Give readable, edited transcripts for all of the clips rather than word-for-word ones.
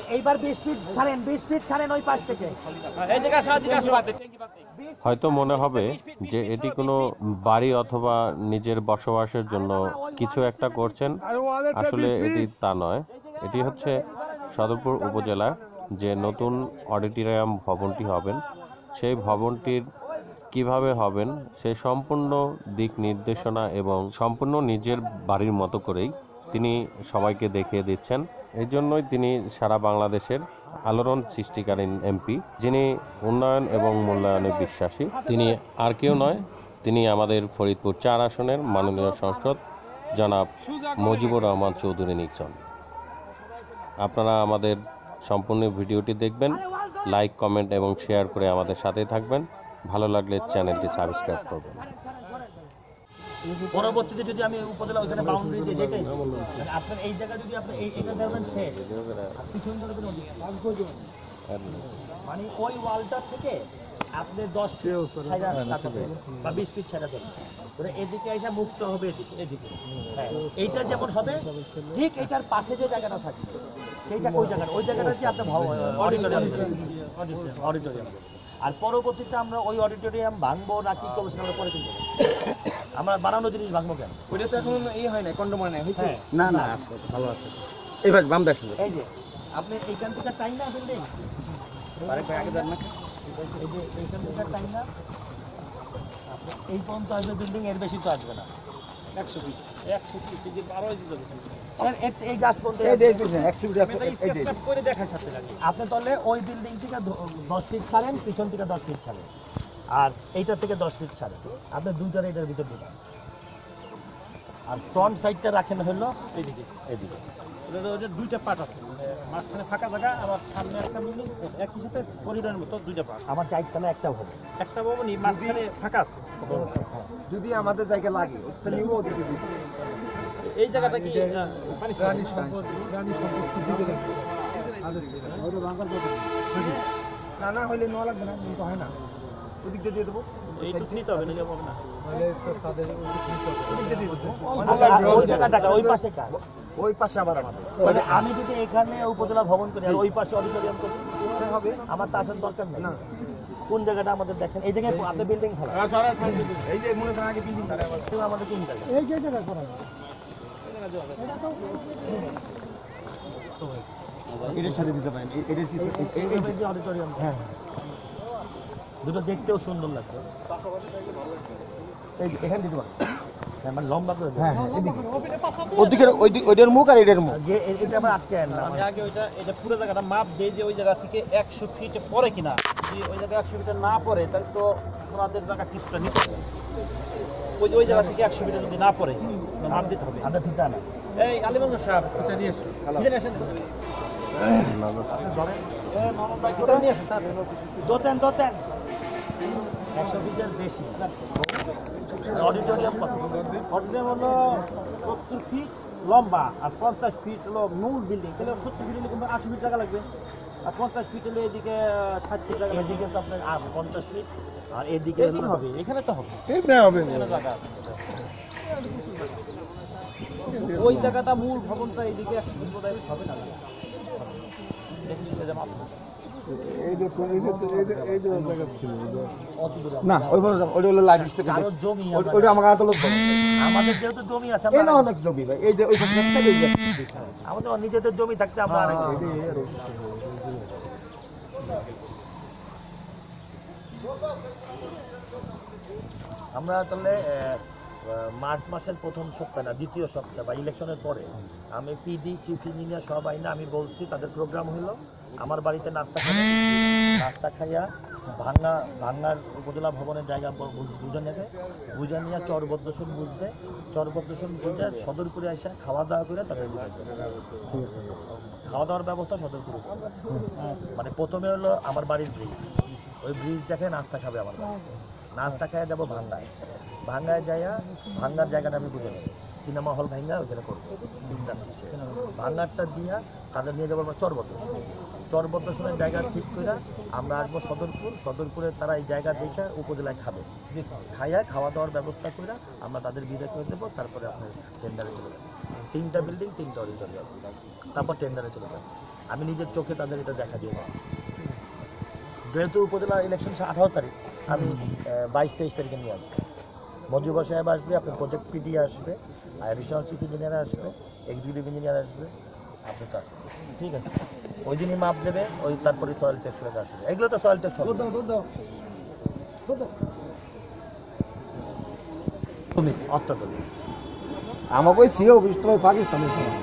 এইবার 20 ফিট ছাড়েন, 20 ফিট ছাড়েন ওই পাশ থেকে। হয়তো মনে হবে যে এটি কোনো বাড়ি অথবা নিজের বসবাসের জন্য কিছু একটা করছেন, আসলে এটি তা নয়। এটি হচ্ছে সদরপুর উপজেলা যে নতুন অডিটোরিয়াম ভবনটি হবেন, সেই ভবনটির কিভাবে হবেন সেই সম্পূর্ণ দিক নির্দেশনা এবং সম্পূর্ণ নিজের বাড়ির মতো করেই তিনি সবাইকে দেখিয়ে দিচ্ছেন। এই জন্যই তিনি সারা বাংলাদেশের আলোড়ন সৃষ্টিকারী এমপি, যিনি উন্নয়ন এবং মূল্যায়নে বিশ্বাসী। তিনি আর কেউ নয়, তিনি আমাদের ফরিদপুর 4 আসনের মাননীয় সংসদ জনাব মুজিবুর রহমান চৌধুরী নিকজন। আপনারা আমাদের সম্পূর্ণ ভিডিওটি দেখবেন, লাইক, কমেন্ট এবং শেয়ার করে আমাদের সাথে থাকবেন। ভালো লাগলে চ্যানেলটি সাবস্ক্রাইব করবেন। পরবর্তীতে যদি আমি উপজেলা ওইখানে বাউন্ডারি দিয়ে যেটাই আপনার এই জায়গা যদি আপনি এখানে ধরবেন শেষ, পিছন ধরবেন ওদিকে মানে ওই ওয়ালটা থেকে আপনি 10 ফিট বা 20 ফিট ছাড়া দেবেন, এদিকে এসে মুক্ত হবে এদিকে। হ্যাঁ, এইটা যেমন হবে ঠিক এইটার পাশে যে জায়গাটা থাকে সেইটা ওই জায়গাটা দিয়ে আপনার অডিটোরিয়াম। আর পরবর্তীতে আমরা ওই অডিটোরিয়াম ভাঙবো না কি করবো সেটা আমরা পরে কিন্তু আমরা বানানো জিনিস ভাঙবো কেন? ওইটা তো এখন এই হয় না, কন্ডম হয় না, হয়েছে না না ভালো আছে। এবার বাম দাস এই যে আপনি এইখান থেকে টাইম না বিল্ডিং আগে দেন না, এই যে এইখান থেকে টাইম না আপনি এই পর্যন্ত আসবে বিল্ডিং, এর বেশি তো আসবে না। 100 ফিট যে 12 দিতে হবে এই গাছ পর্যন্ত করে দেখার সাথে লাগে। আপনি তাহলে ওই বিল্ডিং থেকে 10 ফিট ছাড়েন, পিছন থেকে 10 ফিট ছাড়েন, আর এইটা থেকে 10 ফিট ছাড়েন। আপনি দুইটার এটার ভিতর দিবেন, আর ফ্রন্ট সাইডটা রাখেন হলো এইদিকে। ওটা দুইটা পার্ট আছে, মাঝখানে ফাঁকা জায়গা, আবার সামনে একটা বিল্ডিং, একই সাথে করিডোরের মতো দুইটা পার্ট। আমার চাইতালে একটা হবে, একটা ভবনই মাঝখানে ফাঁকা আছে। যদি আমাদের জায়গা লাগে তাহলে ওদিকে দিই। এই জায়গাটা কি প্রাণী সম্পদ না হইলে নেওয়া লাগবে না, কিন্তু হয় না, ওদিক দিয়ে দেবো। এইটুকু নিতে হবে, নিলে হবে না। ওই পাশে কাজ, ওই পাশে আবার আমাদের মানে আমি যদি এখানে উপজেলা ভবন করি আর ওই পাশে অডিটোরিয়াম করি হবে, আমার তো আসার দরকার নেই। কোন জায়গাটা আমাদের দেখেন, এই জায়গায় আপনি বিল্ডিং ফেলা, এই যে মনে করেন আগে বিল্ডিং আমাদের কোন জায়গা, এই যে জায়গা করা এটার সাথে দিতে পারেন, এই যে অডিটোরিয়াম, হ্যাঁ দুটো দেখতেও সুন্দর লাগবে। এই এখানে দিতে পারেন, মানে লম্বা করে হ্যাঁ এদিকে ওদিকের ওইটার মুখ আর এটার মুখ, এটা আবার আটকে না। আমি আগে এটা পুরো জায়গাটা মাপ দেই যে ওই জায়গা থেকে 100 ফিট পরে কিনা। যদি ওই জায়গায় 100 ফিট না পড়ে তাহলে তো ওনাদের জায়গা কিছুটা নিতে হবে। ওই জায়গা থেকে 100 ফিট যদি না পড়ে মাপ দিতে হবে। আমরা ফিটা না, এই আলিমগঞ্জ সাহেব এটা নিয়ে আসুন, ফিরে আসেন। দোতেন 100 ফিটের বেশি। অডিটোরিয়াম কত? অডিটোরিয়াম হলো 70 ফিট লম্বা আর 50 ফিট হলো মূল বিল্ডিং। তাহলে 70 ফিট হলে 80 ফিট টাকা লাগবে, আর 50 ফিট হলে এদিকে 60 ফিট টাকা। এদিকে তো আপনার 50 ফিট, আর এদিকে হবে, এখানে তো হবে, হবে জায়গা আছে। ওই জায়গাটা মূল ভবনটা এইদিকে 100 ফিট বোধহয় হবে না। না ওই ওইটা হলো লাইফ স্টেট, জমি ওইটা আমার আদালত, আমাদের যেহেতু জমি আছে অনেক জমি ভাই, এই যে ওই আমাদের নিজেদের জমি থাকতে আমরা আমরা তাহলে মার্চ মাসের প্রথম সপ্তাহ না দ্বিতীয় সপ্তাহ বা ইলেকশনের পরে আমি পিডি চিফ ইঞ্জিনিয়ার সব আইনা আমি বলছি তাদের প্রোগ্রাম হলো আমার বাড়িতে নাস্তা খাইয়া ভাঙ্গার উপজেলা ভবনের জায়গা বুঝে নিয়ে চরবদ্দশন বুঝবে, চরবদ্দশন বুঝে সদরপুরে আসা খাওয়া দাওয়া করে তাদের খাওয়া দাওয়ার ব্যবস্থা সদরপুরে। মানে প্রথমে হলো আমার বাড়ির ব্রিজ, ওই ব্রিজ দেখে নাস্তা খাবে আমার বাড়ি, নাস্তা খাইয়া যাবো ভাঙ্গায় যাইয়া ভাঙ্গার জায়গাটা আমি বুঝে নেব, সিনেমা হল ভাঙ্গা ওইখানে করবো 3টা পিসে ভাঙ্গারটা দিয়া তাদের নিয়ে যাবো আমরা চরবদ্দশনের জায়গা ঠিক করে আমরা আসবো সদরপুরে তারা এই জায়গা দেখে উপজেলায় খাবে, খাওয়া দাওয়ার ব্যবস্থা করে আমরা তাদের বিদায় করে দেবো। তারপরে আপনার টেন্ডারে চলে যাবো, 3টা বিল্ডিং 3টা অডিটোরিয়াম, তারপর টেন্ডারে চলে যাবো। আমি নিজের চোখে তাদের এটা দেখা দিয়ে যাচ্ছি। যেহেতু উপজেলা ইলেকশন 18 তারিখ, আমি 22-23 তারিখে নিয়ে আসবো। মজিবর সাহেব আসবে, আপনার প্রজেক্ট পিডি আসবে, অ্যাডিশনাল চিফ ইঞ্জিনিয়ার আসবে, এক্সিকিউটিভ ইঞ্জিনিয়ার আসবে, আপনি তো আসবেন। ঠিক আছে, ওই দিনই মাপ দেবে, ওই তারপরে সয়েল টেস্ট করে আসবে। এগুলো তো সয়েল টেস্ট হবে। অত্যাধুনিক আমাকে ওই সিও অফিস তো পাকিস্তানে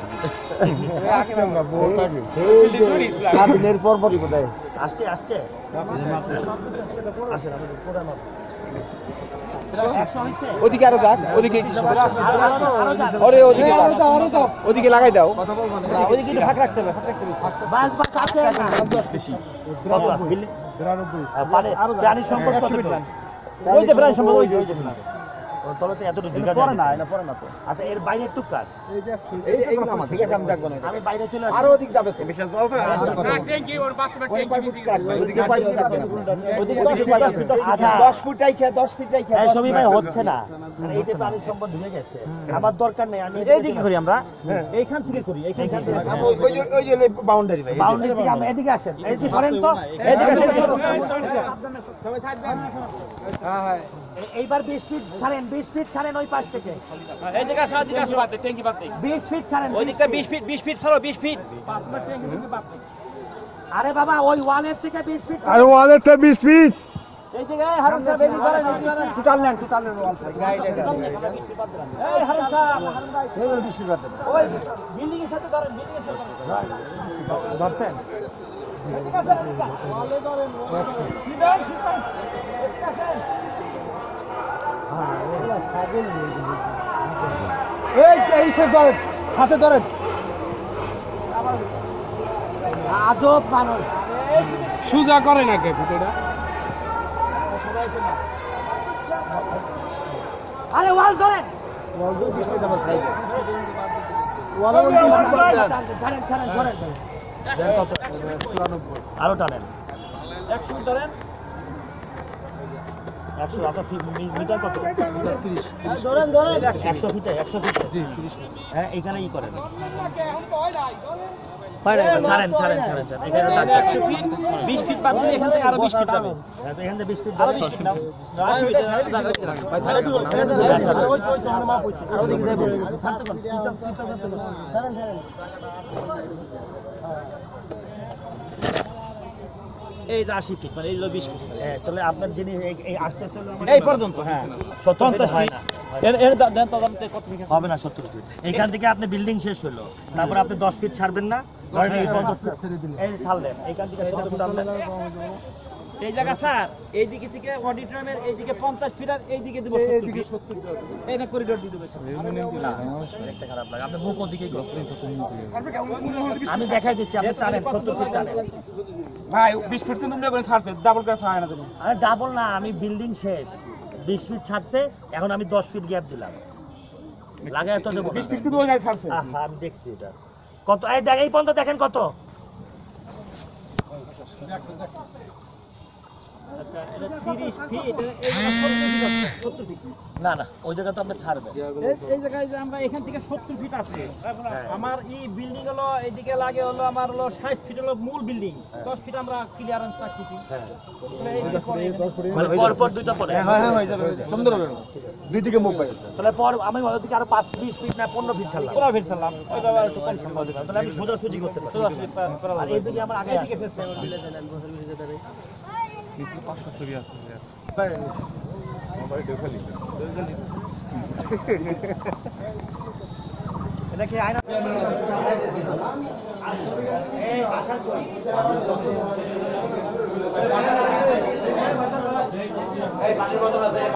দিনের পর পরই বোধহয় আসছে আসছে আসেন, আমাদের পুরা মাপ। ওদিকে আরো যাক, ওদিকে ওরে ওদিকে ওদিকে লাগাই দাও। ওইদিকে একটু ফাঁক রাখতে হবে, বাস বাস আছে না 10 বেশি কত বিল্ডিং মানে প্রাণী সম্পদ কত ওই যে প্রাণ সম্পদ, ওই যে ওর তলে তো এতটুকু এটা পড়ে না, এটা পড়ে না তো। আচ্ছা, এর বাইরে একটু কাজ এইগুলো আমার ঠিক আছে, আমি দেখবো না। আমি বাইরে চলে আসি। আরো ওদিক যাবে তো বিশেষ ওদিকে 10 ফুট রাইখা 10 ফিট রাইখা এই সবই ভাই হচ্ছে না, মানে এইটা প্রাণী সম্পদ ঢুকে গেছে। আমার দরকার নেই, আমি এইদিকে করি আমরা, এইখান থেকে করি, এইখান থেকে। ওই যে বাউন্ডারি ভাই বাউন্ডারি থেকে আমরা এদিকে আসেন, এদিকে সরেন তো, এইদিকে আসেন। এইবার 20 ফিট ছাড়েন, 20 ফিট ছাড়েন ওই পাশ থেকে, এইদিকে আসো, এইদিকে আসো, ট্যাঙ্কি বাদ দেই। 20 ফিট ছাড়েন। ওই দিকটা 20 ফিট ছাড়ো, 20 ফিট। আরে বাবা, ওই ওয়ালের থেকে 20 ফিট। আর ওয়ালের থেকে 20 ফিট এই জায়গায় হারুন সাহেব এদিকে করেন, এদিকে করেন। টোটাল ওয়াল থাকে এই হারুন সাহেব, এই 20 ফিট বাদ দেন। ওই বিল্ডিং এর সাথে ধরেন, বিল্ডিং এর সাথে ধরেন। ধরছেন? এদিকে আসেন, ওয়ালে ধরেন, সিধা সিধা। এদিকে আসেন। এই সে ধরেন, হাতে ধরেন। আজব মানুষ। সুজা করে না কে ভিতরটা? আরে ওয়াল ধরেন, ওয়াল তো 20 ফিট আমার খাই ছাড়েন ছাড়েন ছাড়েন। আরো টানেন, 100 ফিট ধরেন। 100 আপনার মিটার কত? 30 ধরেন ধরেন। 100 ফিটে 100 ফিট। হ্যাঁ, এইখানে ই করেন, ছাড়েন ছাড়েন ছাড়েন ছাড়েন। এখানে 100 ফিট, 20 ফিট বাদ দিলে এখান থেকে আরো 20 ফিট যাবে। এখান থেকে 20 ফিট আরো 20 ফিট নাও। 80 ফিট ছেড়ে দিন। ছেড়ে দিন। ওই আমরা মাপ হইছে। আরো দিক যাবে। শান্ত করুন। ছাড়েন ছাড়েন। এই যে 80 ফিট, মানে এই হলো 20 ফিট। তাহলে আপনার যিনি এই আসতে চলে এই পর্যন্ত, হ্যাঁ। 50 হয় না, এর দেন তো দামতে কত ফিট আছে? হবে না 70 ফিট। এইখান থেকে আপনি বিল্ডিং শেষ হলো, তারপর আপনি 10 ফিট ছাড়বেন না, ধরেন এই 50 ফিট এই যে ছাড়লেন, এইখান থেকে 70 ফিট আনলেন। এই জায়গা স্যার, এই দিকে থেকে অডিটোরিয়ামের এই দিকে 50 ফিট আর এই দিকে দিব 70 ফিট। এই না করিডোর দিয়ে দেবে স্যার। না, দেখতে খারাপ লাগে, আপনি মুখ ওদিকেই করবেন। আমি দেখাই দিচ্ছি, আপনি টানেন 70 ফিট টানেন। ভাই 20 ফিট কিন্তু আমরা করে ছাড়ছে, ডাবল করে ছাড়ায় না তুমি। আরে ডাবল না, আমি বিল্ডিং শেষ 20 ফিট ছাড়তে, এখন আমি 10 ফিট গ্যাপ দিলাম, লাগায় তো দেবো 20 ফিট কিন্তু ওই গায়ে ছাড়ছে। আহা, আমি দেখছি এটা কত। এই দেখ, এই পর্যন্ত দেখেন কত। আচ্ছা, এটা 30 ফিট, এই জায়গা 70 ফিট। না না, ওই জায়গা তো আপনি ছাড়বেন। এই জায়গায় যে আমরা এখান থেকে 70 ফিট আছে, আমার এই বিল্ডিং হলো এইদিকে লাগে হলো আমার হলো 60 ফিট হলো মূল বিল্ডিং, 10 ফিট আমরা ক্লিয়ারেন্স রাখতেছি। হ্যাঁ, তাহলে এইদিকে পরে এখানে- মানে পর দুইটা পরে। হ্যাঁ হয়ে যাবে, সুন্দর হবে। দুই দিকে মুখ পাই। তাহলে পর আমি ওদিকে আরো 20 ফিট না 15 ফিট ছাড়লাম, পুরা ফিট ছাড়লাম, ওইটা আবার একটু কম সম্ভব। তাহলে আমি সোজাসুজি করতে পারি। সোজা সুজি করা আর লাগবে। এইদিকে আমার আগে এইদিকে আসে। এটা কি আয়না? এই আসার কই?